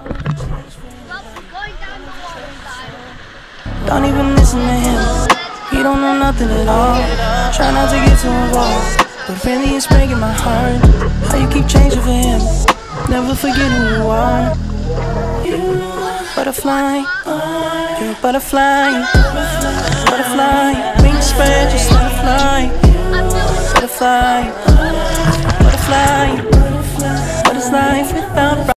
Don't even listen to him, he don't know nothing at all. Try not to get too involved, but really it's breaking my heart. How you keep changing for him, never forget who you are. You butterfly, you're a butterfly, butterfly.